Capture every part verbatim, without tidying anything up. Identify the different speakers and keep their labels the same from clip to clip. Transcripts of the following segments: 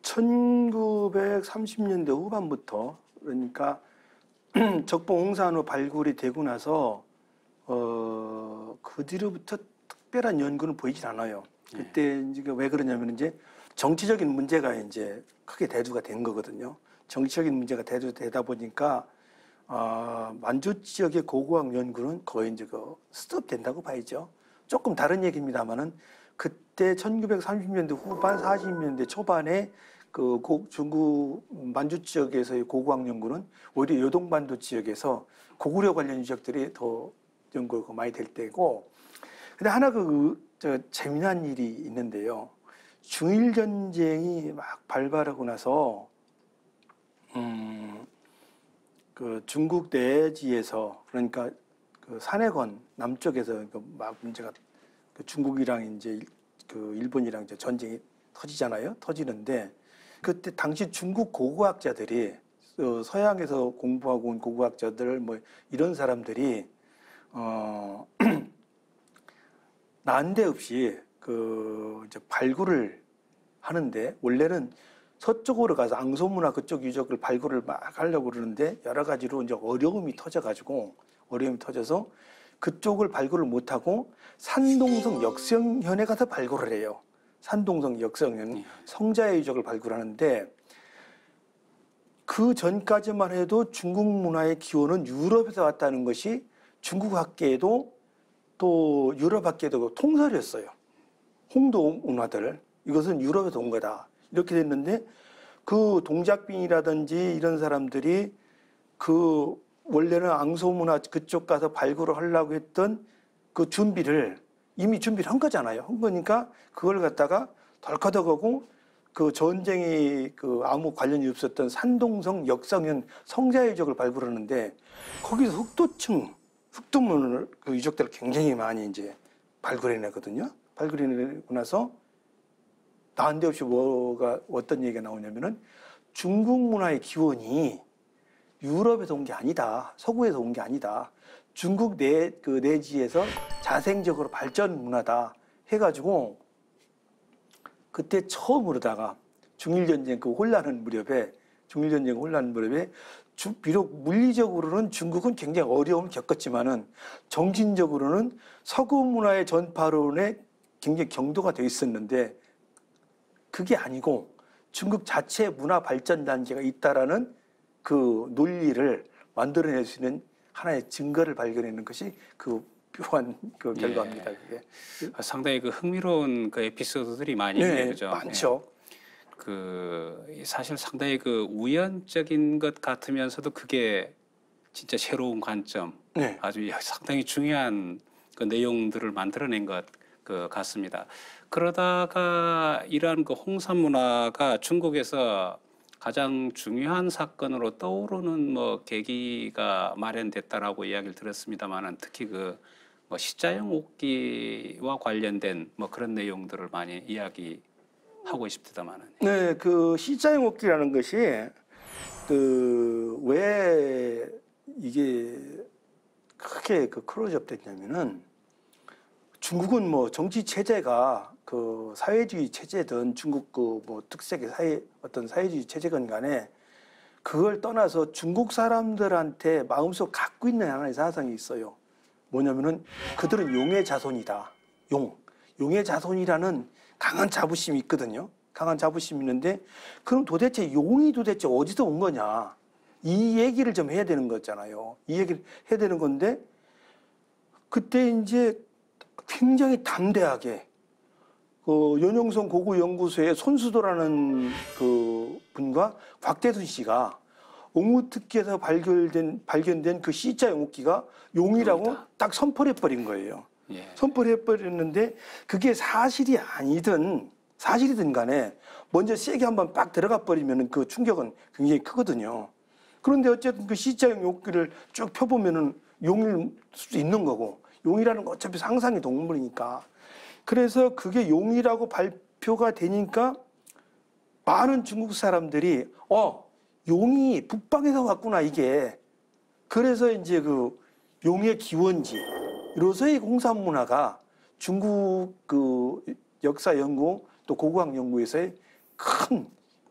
Speaker 1: 천구백삼십 년대 후반부터 그러니까 적봉 홍산호 발굴이 되고 나서 어, 그 뒤로부터 특별한 연구는 보이질 않아요. 그때 이제 왜 그러냐면 이제 정치적인 문제가 이제 크게 대두가 된 거거든요. 정치적인 문제가 대두되다 보니까 어, 만주 지역의 고고학 연구는 거의 이제 그 스톱된다고 봐야죠. 조금 다른 얘기입니다만은 그때 천구백삼십 년대 후반, 사십 년대 초반에 그 고, 중국 만주 지역에서의 고고학 연구는 오히려 요동반도 지역에서 고구려 관련 유적들이 더 연구가 많이 될 때고, 근데 하나 그 저 재미난 일이 있는데요. 중일 전쟁이 막 발발하고 나서 음, 그 중국 내지에서 그러니까 그 산해권 남쪽에서 막 문제가 그 중국이랑 이제 그 일본이랑 이제 전쟁이 터지잖아요. 터지는데 그때 당시 중국 고고학자들이 서양에서 공부하고 온 고고학자들 뭐 이런 사람들이 어 난데없이 그 이제 발굴을 하는데, 원래는 서쪽으로 가서 앙소문화 그쪽 유적을 발굴을 막 하려고 그러는데 여러 가지로 이제 어려움이 터져가지고 어려움이 터져서 그쪽을 발굴을 못하고 산동성 역성현에 가서 발굴을 해요. 산동성 역성현 성자의 유적을 발굴하는데, 그 전까지만 해도 중국 문화의 기원은 유럽에서 왔다는 것이 중국 학계에도 또 유럽 학계에도 통설이었어요. 홍도 문화들, 이것은 유럽에서 온 거다 이렇게 됐는데, 그 동작빈이라든지 이런 사람들이 그 원래는 앙소문화 그쪽 가서 발굴을 하려고 했던 그 준비를 이미 준비를 한 거잖아요. 한 거니까 그걸 갖다가 덜커덕하고 그 전쟁이 그 아무 관련이 없었던 산동성 역성현 성자의 유적을 발굴하는데, 거기서 흑도층 흑도문을 그 유적들을 굉장히 많이 이제 발굴해내거든요. 발굴해내고 나서 난데없이 뭐가 어떤 얘기가 나오냐면은 중국 문화의 기원이 유럽에서 온 게 아니다, 서구에서 온 게 아니다, 중국 내 그 내지에서 자생적으로 발전 문화다 해가지고, 그때 처음으로다가 중일전쟁 그 혼란한 무렵에 중일전쟁 혼란 무렵에 주, 비록 물리적으로는 중국은 굉장히 어려움을 겪었지만은 정신적으로는 서구 문화의 전파론에 굉장히 경도가 돼 있었는데, 그게 아니고 중국 자체 문화 발전 단계가 있다라는 그 논리를 만들어낼 수 있는 하나의 증거를 발견하는 것이 그 묘한 그 결과입니다.
Speaker 2: 예.
Speaker 1: 그게
Speaker 2: 상당히 그 흥미로운 그 에피소드들이 많이
Speaker 1: 네,
Speaker 2: 있네요, 그죠?
Speaker 1: 많죠.
Speaker 2: 예. 그 사실 상당히 그 우연적인 것 같으면서도 그게 진짜 새로운 관점,
Speaker 1: 네.
Speaker 2: 아주 상당히 중요한 그 내용들을 만들어낸 것 그 같습니다. 그러다가 이러한 그 홍산 문화가 중국에서 가장 중요한 사건으로 떠오르는 뭐 계기가 마련됐다라고 이야기를 들었습니다만은, 특히 그 뭐 시자형 옥기와 관련된 뭐 그런 내용들을 많이 이야기하고 싶습니다만은.
Speaker 1: 네, 그 시자형 옥기라는 것이 그 왜 이게 크게 그 클로즈업 됐냐면은, 중국은 뭐 정치 체제가 그 사회주의 체제든 중국 그 뭐 특색의 사회 어떤 사회주의 체제건 간에 그걸 떠나서 중국 사람들한테 마음속 갖고 있는 하나의 사상이 있어요. 뭐냐면은 그들은 용의 자손이다. 용. 용의 자손이라는 강한 자부심이 있거든요. 강한 자부심이 있는데, 그럼 도대체 용이 도대체 어디서 온 거냐, 이 얘기를 좀 해야 되는 거잖아요. 이 얘기를 해야 되는 건데, 그때 이제 굉장히 담대하게 그 연용성 고구연구소의 손수도라는 그 분과 곽대순 씨가 옥무특기에서 발견된, 발견된 그 C자형 옥기가 용이라고 용이다. 딱 선포를 해버린 거예요. 예. 선포를 해버렸는데, 그게 사실이 아니든 사실이든 간에 먼저 세게 한번 빡 들어가 버리면 그 충격은 굉장히 크거든요. 그런데 어쨌든 그 C자형 옥기를 쭉 펴보면은 용일 수도 있는 거고, 용이라는 건 어차피 상상의 동물이니까. 그래서 그게 용이라고 발표가 되니까 많은 중국 사람들이 어 용이 북방에서 왔구나 이게. 그래서 이제 그 용의 기원지로서의 홍산 문화가 중국 그 역사 연구 또 고고학 연구에서의 큰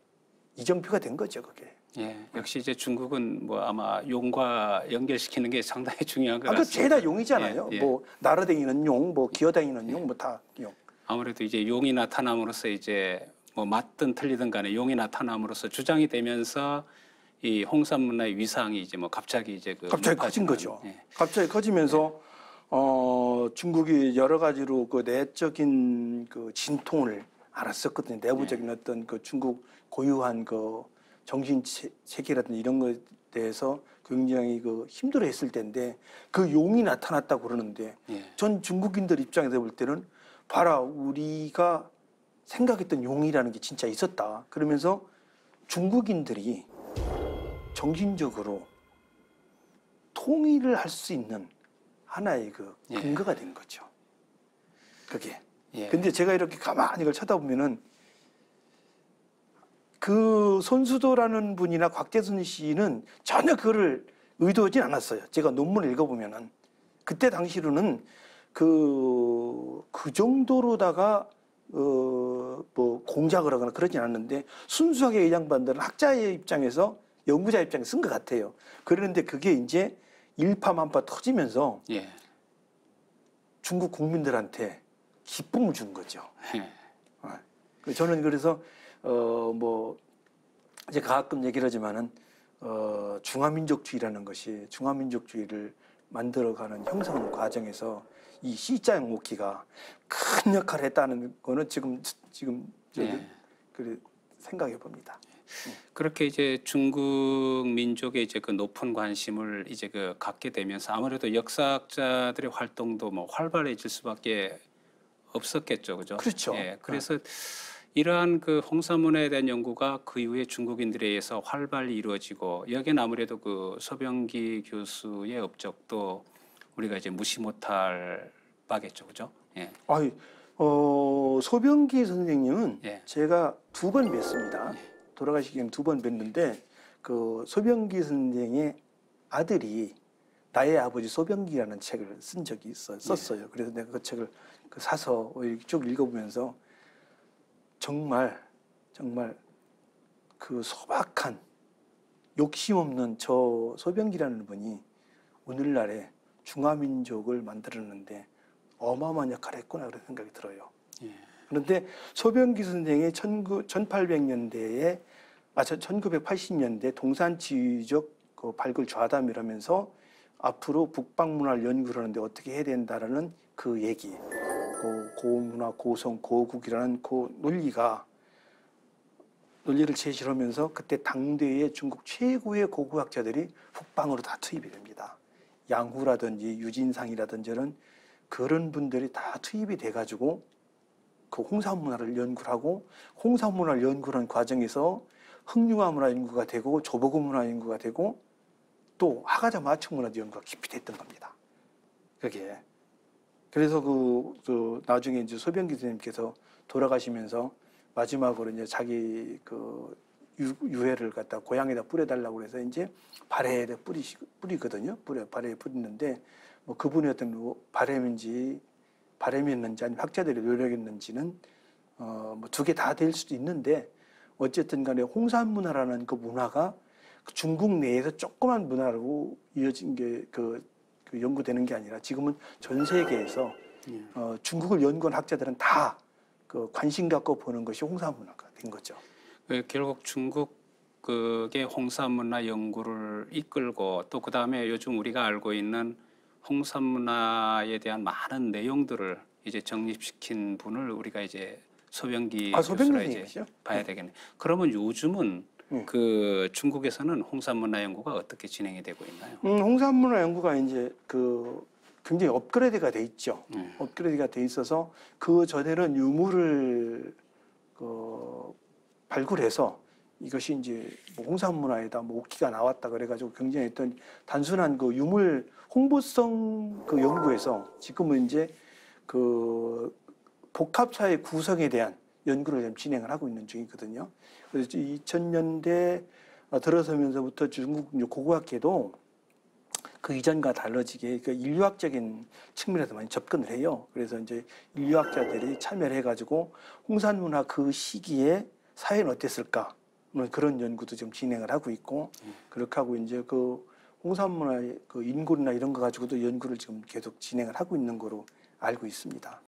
Speaker 1: 이정표가 된 거죠, 그게.
Speaker 2: 예, 역시 이제 중국은 뭐 아마 용과 연결시키는 게 상당히 중요한 것
Speaker 1: 아, 그
Speaker 2: 같습니다.
Speaker 1: 죄다 용이잖아요.
Speaker 2: 예, 예.
Speaker 1: 뭐 날아다니는 용, 뭐 기어다니는 용, 뭐 다 용.
Speaker 2: 아무래도 이제 용이 나타남으로써 이제 뭐 맞든 틀리든 간에 용이 나타남으로써 주장이 되면서 이 홍산 문화의 위상이 이제 뭐 갑자기 이제 그
Speaker 1: 갑자기 커진
Speaker 2: 높아지는,
Speaker 1: 거죠.
Speaker 2: 예.
Speaker 1: 갑자기 커지면서 어, 중국이 여러 가지로 그 내적인 그 진통을 알았었거든요. 내부적인
Speaker 2: 네.
Speaker 1: 어떤 그 중국 고유한 그 정신 체- 체계라든지 이런 것에 대해서 굉장히 그 힘들어했을 때인데 그 용이 나타났다고 그러는데
Speaker 2: 예.
Speaker 1: 전 중국인들 입장에서 볼 때는 봐라 우리가 생각했던 용이라는 게 진짜 있었다. 그러면서 중국인들이 정신적으로 통일을 할 수 있는 하나의 그
Speaker 2: 예.
Speaker 1: 근거가 된 거죠. 그게.
Speaker 2: 예.
Speaker 1: 근데 제가 이렇게 가만히 이걸 쳐다보면은 그 손수도라는 분이나 곽재순 씨는 전혀 그거를 의도하진 않았어요. 제가 논문을 읽어보면은 그때 당시로는 그, 그 정도로다가 어, 뭐 공작을 하거나 그러진 않았는데 순수하게 이 양반들은 학자의 입장에서 연구자 입장에 쓴 것 같아요. 그런데 그게 이제 일파만파 터지면서
Speaker 2: 예.
Speaker 1: 중국 국민들한테 기쁨을 준 거죠.
Speaker 2: 예.
Speaker 1: 어. 저는 그래서 어 뭐 이제 가끔 얘기를 하지만은 어 중화민족주의라는 것이 중화민족주의를 만들어가는 형성 과정에서 이 C자형 오키가 큰 역할을 했다는 거는 지금 지금 저기
Speaker 2: 예.
Speaker 1: 그래 생각해 봅니다.
Speaker 2: 그렇게 이제 중국 민족의 이제 그 높은 관심을 이제 그 갖게 되면서 아무래도 역사학자들의 활동도 뭐 활발해질 수밖에 없었겠죠, 그죠?
Speaker 1: 그렇죠.
Speaker 2: 예, 그래서 이러한 그 홍산문화에 대한 연구가 그 이후에 중국인들에 의해서 활발히 이루어지고 여기는 아무래도 그 소병기 교수의 업적도 우리가 이제 무시 못할 바겠죠, 그죠? 예.
Speaker 1: 아이, 어, 소병기 선생님은
Speaker 2: 예.
Speaker 1: 제가 두 번 뵀습니다. 돌아가시기 전에 두 번 뵀는데 그 소병기 선생의 아들이 나의 아버지 소병기라는 책을 쓴 적이 있어 썼어요. 그래서 내가 그 책을 그 사서 이렇게 쭉 읽어보면서 정말 정말 그 소박한 욕심 없는 저 소병기라는 분이 오늘날에 중화민족을 만들었는데 어마어마한 역할을 했구나 그런 생각이 들어요.
Speaker 2: 예.
Speaker 1: 그런데 소병기 선생의 천팔백 년대에 아 천구백팔십 년대 동산지휘적 그 발굴 좌담이라면서 앞으로 북방문화를 연구를 하는데 어떻게 해야 된다라는 그 얘기, 그 고문화, 고성, 고국이라는 그 논리가 논리를 제시하면서 그때 당대의 중국 최고의 고고학자들이 북방으로 다 투입이 됩니다. 양후라든지 유진상이라든지는 그런 분들이 다 투입이 돼가지고 그 홍산문화를 연구를 하고 홍산문화를 연구하는 과정에서 흥융화 문화 연구가 되고 조보고 문화 연구가 되고 또 하가자 마축 문화 연구가 깊이 됐던 겁니다. 그게 그래서 그, 그 나중에 이제 소병기 선생님께서 돌아가시면서 마지막으로 이제 자기 그 유, 유해를 갖다 고향에다 뿌려달라고 해서 이제 발에다 뿌리시 뿌리거든요. 뿌려 발에 뿌리는데 뭐 그분의 어떤 바람인지 바람이었는지 아니면 학자들이 노력했는지는 어 뭐 두 개 다 될 수도 있는데 어쨌든 간에 홍산 문화라는 그 문화가 중국 내에서 조그만 문화로 이어진 게 그 그 연구되는 게 아니라 지금은 전 세계에서
Speaker 2: 예.
Speaker 1: 어, 중국을 연구한 학자들은 다 그 관심 갖고 보는 것이 홍산 문화가 된 거죠.
Speaker 2: 그 결국 중국의 홍산 문화 연구를 이끌고 또 그 다음에 요즘 우리가 알고 있는 홍산 문화에 대한 많은 내용들을 이제 정립시킨 분을 우리가 이제 소병기
Speaker 1: 아, 소병기
Speaker 2: 교수라 이제
Speaker 1: 선생님이시죠?
Speaker 2: 봐야 되겠네. 그러면 요즘은
Speaker 1: 네.
Speaker 2: 그 중국에서는 홍산 문화 연구가 어떻게 진행이 되고 있나요?
Speaker 1: 음, 홍산 문화 연구가 이제 그 굉장히 업그레이드가 돼 있죠.
Speaker 2: 음.
Speaker 1: 업그레이드가 돼 있어서 그 전에는 유물을 그 발굴해서 이것이 이제 뭐 홍산 문화에다 뭐 오키가 나왔다 그래가지고 굉장히 어떤 단순한 그 유물 홍보성 그 연구에서 지금은 이제 그 복합사회 구성에 대한 연구를 좀 진행을 하고 있는 중이거든요. 그래서 이천 년대 들어서면서부터 중국 고고학계도 그 이전과 달라지게 그 인류학적인 측면에서 많이 접근을 해요. 그래서 이제 인류학자들이 참여를 해가지고 홍산 문화 그 시기에 사회는 어땠을까? 그런 연구도 좀 진행을 하고 있고 그렇게 하고 이제 그 홍산문화의 그 인구나 이런 거 가지고도 연구를 지금 계속 진행을 하고 있는 거로 알고 있습니다.